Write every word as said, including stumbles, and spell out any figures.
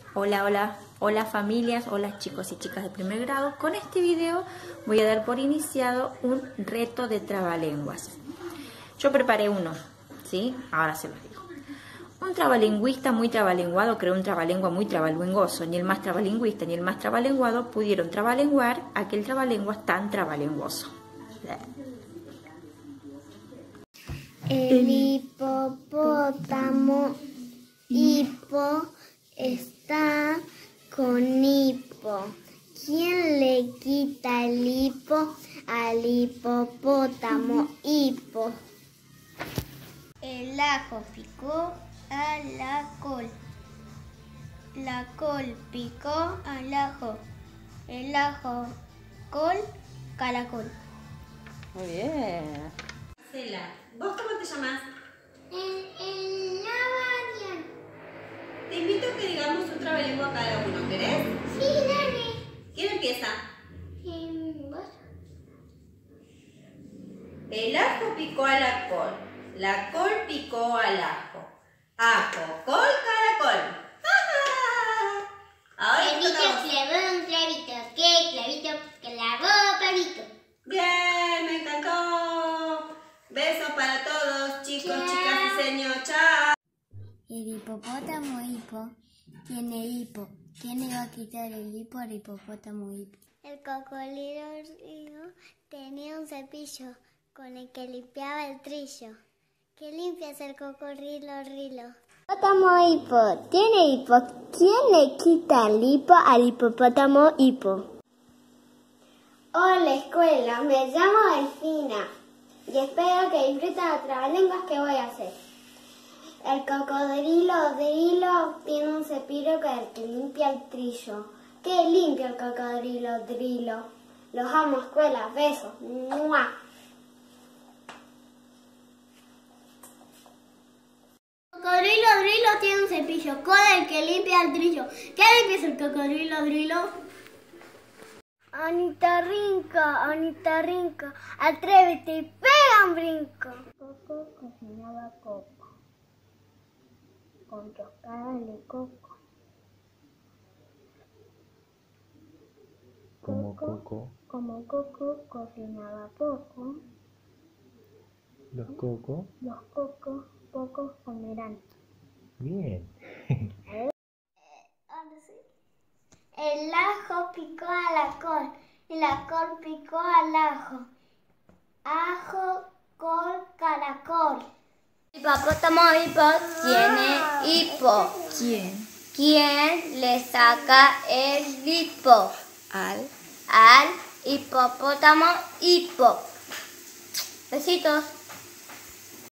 Hola, hola, hola familias, hola chicos y chicas de primer grado. Con este video voy a dar por iniciado un reto de trabalenguas. Yo preparé uno, ¿sí? Ahora se los digo. Un trabalingüista muy trabalenguado creó un trabalengua muy trabalenguoso. Ni el más trabalingüista ni el más trabalenguado pudieron trabalenguar aquel trabalenguas tan trabalenguoso. El hipopótamo hipo está con hipo. ¿Quién le quita el hipo al hipopótamo hipo? El ajo picó a la col. La col picó al ajo. El ajo, col, caracol. Muy bien. Marcela, ¿vos cómo te llamas? El, el Navarian. Te invito a que digamos un trabalengua cada uno, ¿querés? Sí, dale. ¿Quién empieza? Eh, ¿Vos? El ajo picó a la col. La col picó al ajo. Ajo, col, caracol. Ahora te Clavito, toca a vos. clavó un clavito. ¿Qué clavito? Clavó palito. Bien, me encantó. Besos para todos, chicos, chicas y señor. Chao. El hipopótamo hipo tiene hipo. ¿Quién le va a quitar el hipo al hipopótamo hipo? El cocodrilo río tenía un cepillo con el que limpiaba el trillo. ¿Qué limpias el cocodrilo rilo? Hipopótamo hipo tiene hipo. ¿Quién le quita el hipo al hipopótamo hipo? Hola escuela, me llamo Delfina y espero que disfruten las trabalenguas que voy a hacer. El cocodrilo drilo tiene un cepillo con el que limpia el trillo. ¿Qué limpia el cocodrilo drilo? Los amo escuela, besos. ¡Mua! El cocodrilo drilo tiene un cepillo con el que limpia el trillo. ¿Qué limpia el cocodrilo drilo? Ornitorrinco, ornitorrinco, atrévete y pega un brinco. Coco cocinaba coco, con tostadas de coco. Como coco. Como coco cocinaba poco, Los cocos. los cocos pocos comerán. Bien. Ahora sí. El ajo picó a la col y la col picó al ajo. Ajo, col, caracol. El hipopótamo hipo tiene hipo. ¿Quién? ¿Quién le saca el hipo Al. al hipopótamo hipo? Besitos.